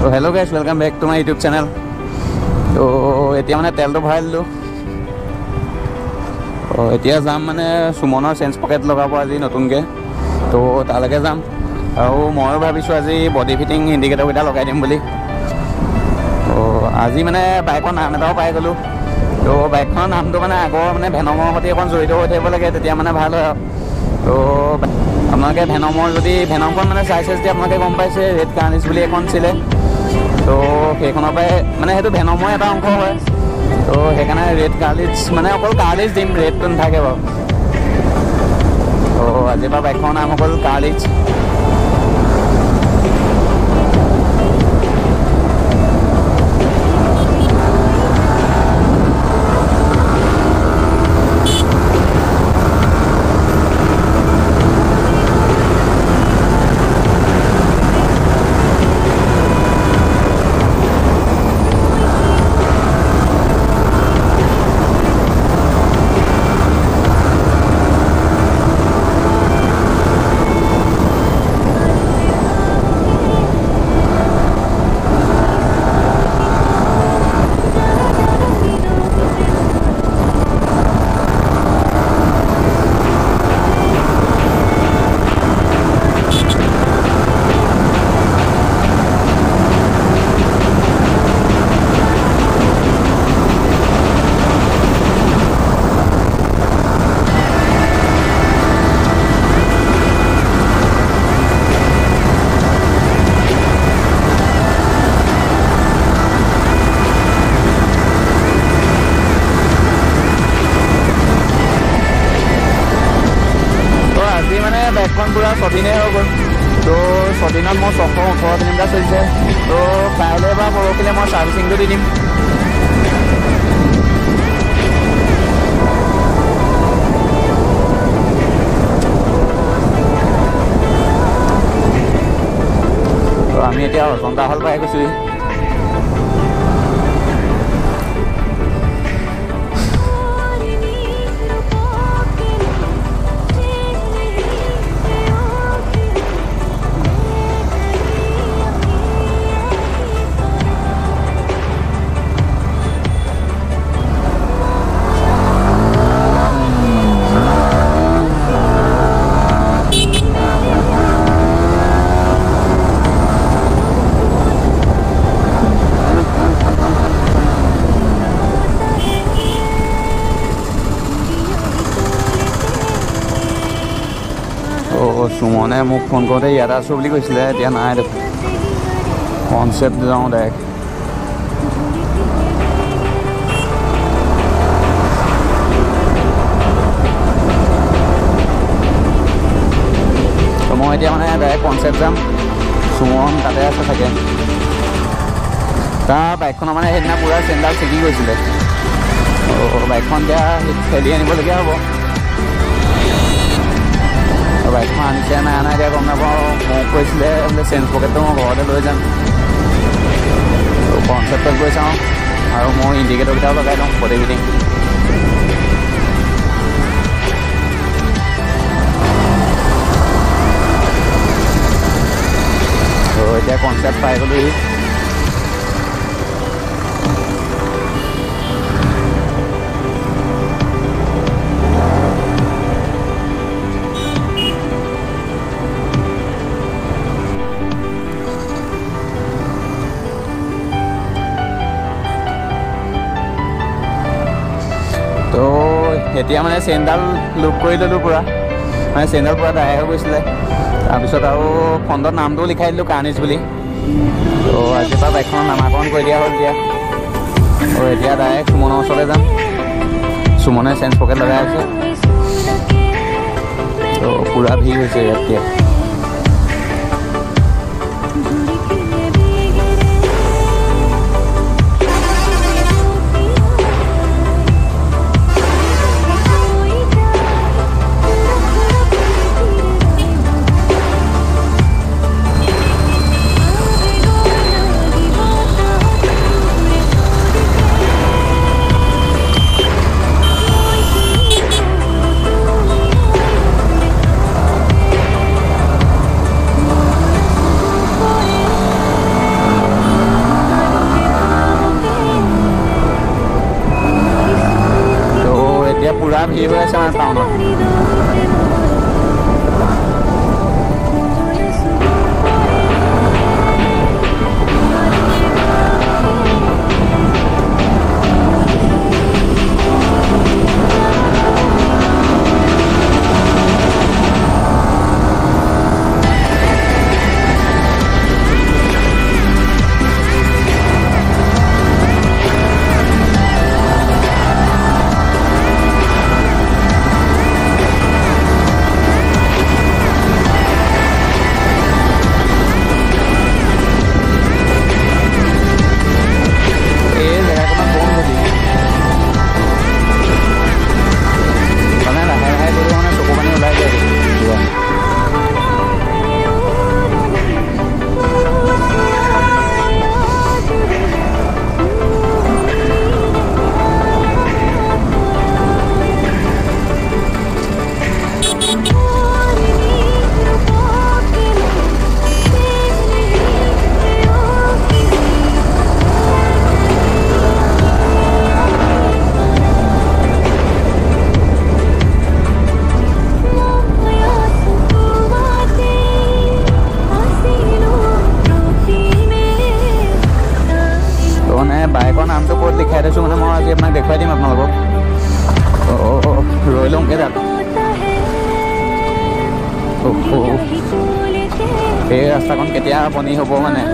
তো hello' guys, welcome back to my YouTube channel. তো এতিয়া মানে তেলটো ভৰাই দিলোঁ। এতিয়া যাম মানে সুমনৰ চেঞ্জ পকেট লগাব আজি নতুনকৈ, তো তালৈকে যাম। আৰু ময়ো ভাবিছোঁ আজি বডি ফিটিং ইণ্ডিকেটৰকেইটা লগাই দিম বুলি। তো আজি মানে বাইকৰ নাম এটাও পাই গ'লোঁ। তো বাইকখনৰ নামটো মানে আগৰ মানে ভেনমৰ সৈতে অকণ জড়িত হৈ থাকিব লাগে, তেতিয়া মানে ভাল হয় আৰু। তো আপোনালোকে ভেনমৰ যদি ভেনমখন মানে চাইছে যদি আপোনালোকে গম পাইছে, ৰেড কাৰ্নিছ বুলি এখন আছিলে। তো সেইখনৰ পৰাই মানে সেইটো ভেনমৰ এটা অংশ হয়। তো সেইকাৰণে ৰেড কাৰ্লিজ মানে অকল কাৰ্লিজ দিম, ৰেডটো নাথাকে বাৰু। তো আজিৰ পৰা বাইকখনৰ নাম অকল কাৰ্লিজ। বাইকখন পূৰা 6 দিনেই হৈ গ'ল। তো 6 দিনত মোৰ 618 কিলোমিটাৰ চলিছে। তো কাইলৈ বা পৰহিলৈ মই ছাৰ্ভিচিংটো দি দিম। তো আমি এতিয়া অজন্তা হল পাই গৈছোঁ। সুমনে মোক ফোন কৰোঁতে ইয়াত আছোঁ বুলি কৈছিলে, এতিয়া নাই দেখোন। কনচেপ্ট যাওঁ ডাইৰেক্ট। তো মই এতিয়া মানে ডাইৰেক্ট কনচেপ্ট যাম। সুমন তাতে আছে থাকে। তাৰ বাইকখনৰ মানে সেইদিনা পূৰা চেণ্ডাল ছিগি গৈছিলে। বাইকখন এতিয়া খেলি আনিবলগীয়া হ'ব। বাইকখন আনিছে নাই আনা এতিয়া গম নাপাওঁ। মোক কৈছিলে বোলে চেঞ্জ পকেটটো মই ঘৰতে লৈ যাম। তো কনচেপ্টত গৈ চাওঁ আৰু মই ইণ্ডিকেটৰকেইটাও লগাই লওঁ বডি ফিটিং। তো এতিয়া কনচেপ্ট পাই গ'লোহি। তো এতিয়া মানে চেইনডাল লুক কৰি ল'লোঁ পূৰা, মানে চেইনডাল পূৰা ডাই হৈ গৈছিলে। তাৰপিছত আৰু ফ্ৰণ্টত নামটোও লিখাই দিলোঁ কাৰ্নিছ বুলি। তো আজিৰ পৰা বাইকখনৰ নামাকৰণ কৰি দিয়া হ'ল এতিয়া। তো এতিয়া ডাইৰেক্ট সুমনৰ ওচৰলৈ যাম। সুমনে চেঞ্জ পকেট লগাই আছে। তো পূৰা ভিৰ হৈছে ইয়াত এতিয়া। ভিৰ হৈ আছে মানে টাউনত। বাইকৰ নামটো ক'ত লিখাই থৈছোঁ মানে মই আজি আপোনাক দেখুৱাই দিম আপোনালোকক। ৰৈ লওঁগৈ তাত। এই ৰাস্তাখন কেতিয়া বনি হ'ব মানে।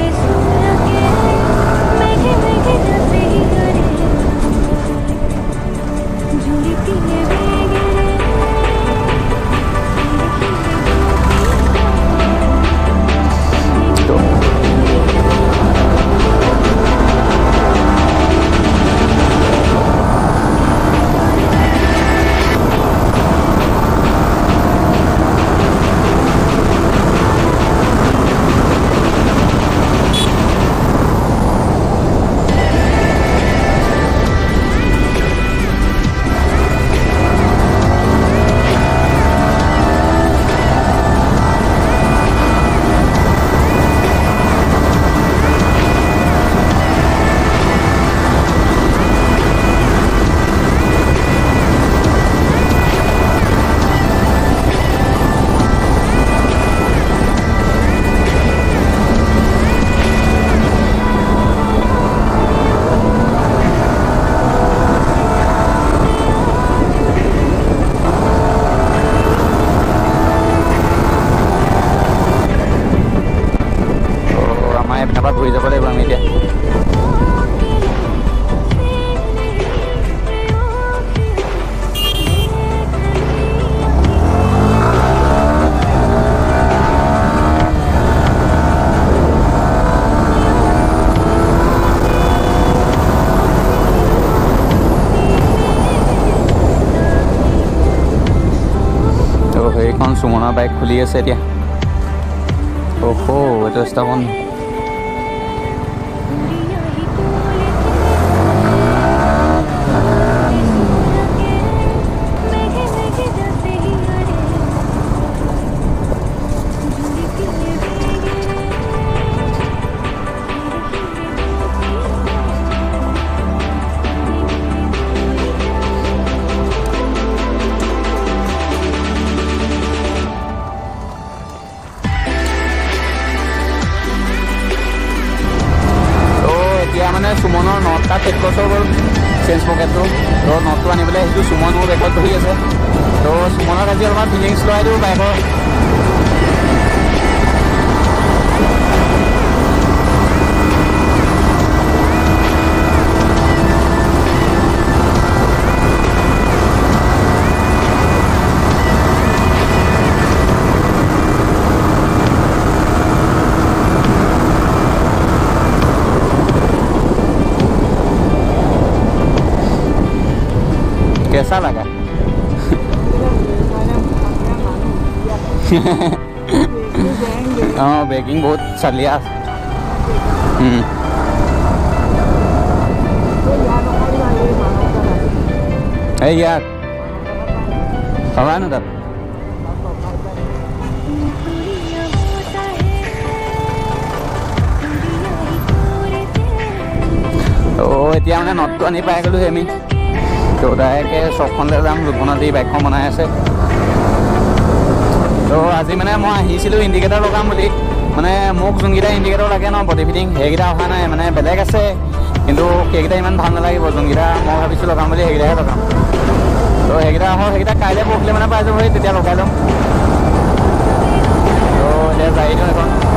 ঘূৰি যাব লাগিব আমি এতিয়া। তো সেইখন সুমনৰ বাইক খুলি আছে এতিয়া। এইটো ৰাস্তাখন মানে সুমনৰ নটটা চেক কৰি গ'ল চেঞ্জ পকেটটো। তো নটটো আনিবলৈ সেইটো সুমন মোৰ বেগত বহি আছে। তো সুমনক আজি অলপমান ফিলিংছ লৰাই দিওঁ বাইকৰ। कैसा लगा? हाँ ब्रेकिंग बहुत चलिया। यार हवा ना तब तो এতিয়া মানে নটটো আনি পাই গ'লো আমি। তো ডাইৰেক্ট চকখনলৈ যাম, যোনখনত যি বাইকখন বনাই আছে। তো আজি মানে মই আহিছিলোঁ ইণ্ডিকেটৰ লগাম বুলি, মানে মোক যোনকেইটা ইণ্ডিকেটৰ লাগে ন বডি ফিটিং, সেইকেইটা অহা নাই। মানে বেলেগ আছে কিন্তু সেইকেইটা ইমান ভাল নালাগিব, যোনকেইটা মই ভাবিছোঁ লগাম বুলি সেইকেইটাহে লগাম। তো সেইকেইটা আহক, সেইকেইটা কাইলৈ পৰহিলৈ মানে পাই যাব, তেতিয়া লগাই ল'ম। তো এতিয়া যাই দিওঁ এখন।